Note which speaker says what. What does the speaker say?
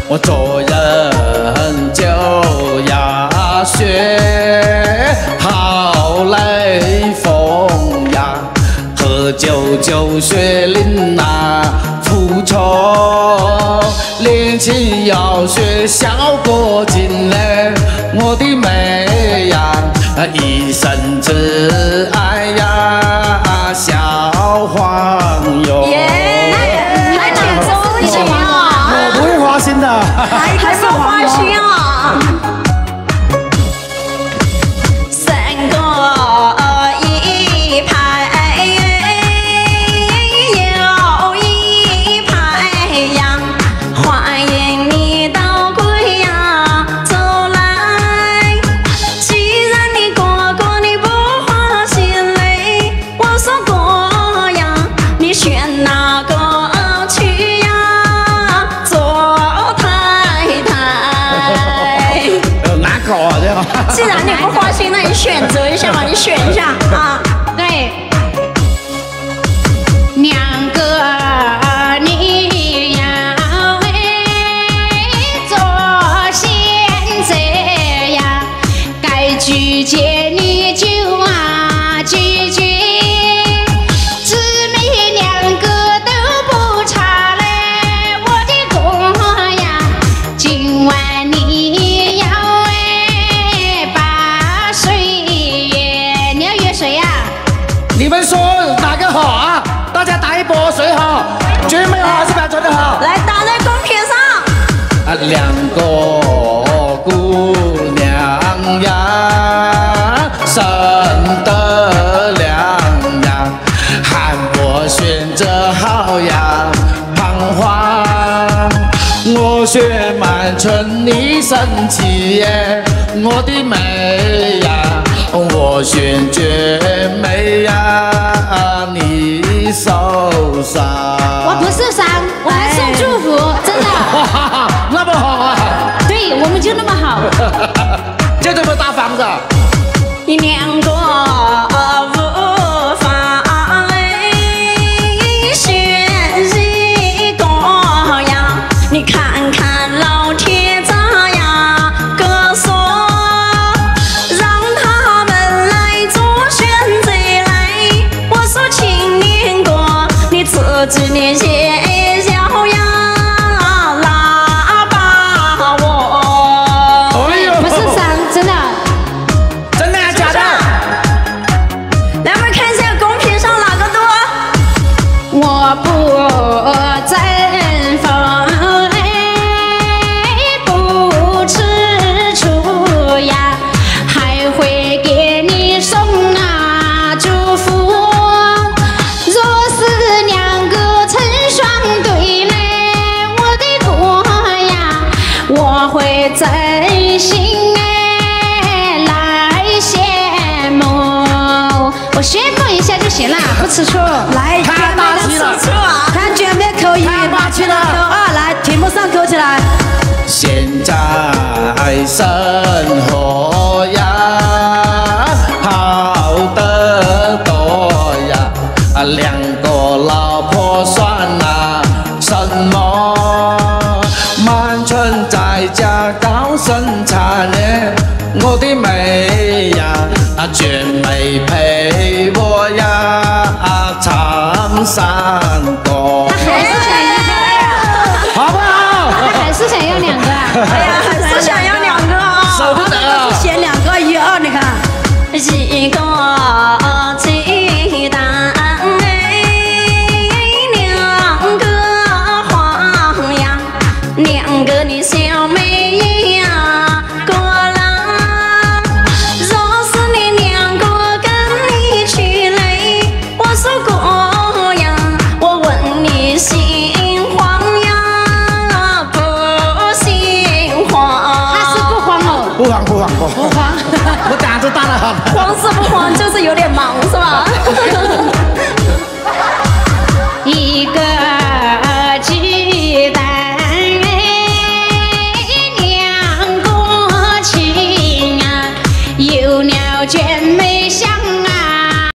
Speaker 1: 我做人就要学好雷锋呀，喝酒就学林娜付出，年轻要学小郭靖嘞，我的妹呀，一生只爱呀小黄油。
Speaker 2: 还挺周全啊！
Speaker 1: 我不会花心的，
Speaker 2: 还是花心啊！三个一排，又一排呀，欢迎你到贵阳走来。既然你哥哥你不花心嘞，我说哥呀，你选哪个？既然你不花心，那你选择一下嘛，你选一下啊。
Speaker 3: 对，两个你要做贤者呀，该拒绝你就拒绝，姊妹两个都不差嘞，我的哥呀，今晚你要
Speaker 1: 你们说哪个好啊？大家打一波，谁好？绝美好还是表纯的好？
Speaker 2: 来打在公屏上。
Speaker 1: 两个姑娘呀，生得亮呀，喊我选择好呀，彷徨。我选满春，你生气耶，我的妹呀。我选绝美呀，你受伤。
Speaker 3: 我不受伤，我还送祝福，真的。
Speaker 1: 那么好啊！
Speaker 3: 对，我们就那么好。
Speaker 1: 就这么大房子。
Speaker 2: 你两个无法选一个呀，你看看老天咋呀个说。自己写小呀，拉把我。
Speaker 3: 不受伤，真的。
Speaker 1: 真的呀？假的？
Speaker 2: 来，我们看一下公屏上哪个多。
Speaker 3: 我不争风，不吃醋呀，还会给你送祝福。我会真心来羡慕，我羡慕一下就行了，不吃醋。
Speaker 2: 来，
Speaker 1: 太霸气了！
Speaker 2: 看卷面扣一，
Speaker 1: 太霸气了！
Speaker 2: 扣二，来，题目上扣起来。
Speaker 1: 现在生活呀，好得多呀，两个老婆算什么？满春在家搞生产耶，我的妹呀，绝美陪我呀，唱山歌。
Speaker 3: 他还是想要，
Speaker 1: 好不好？
Speaker 3: 他还是想要两个啊！
Speaker 2: 哎呀，还是想要两个啊！
Speaker 1: 舍不得啊！
Speaker 2: 选两个，一二，你看，一个鸡蛋哎，两个黄呀，两个你小妹呀，过来。若是你两个跟你去嘞，我说过呀，我问你心慌呀，不心慌？
Speaker 3: 他是不慌哦，
Speaker 1: 不慌不慌
Speaker 3: 不慌。
Speaker 1: 我胆子大得很。
Speaker 2: 慌是不慌，就是有点忙，是吧？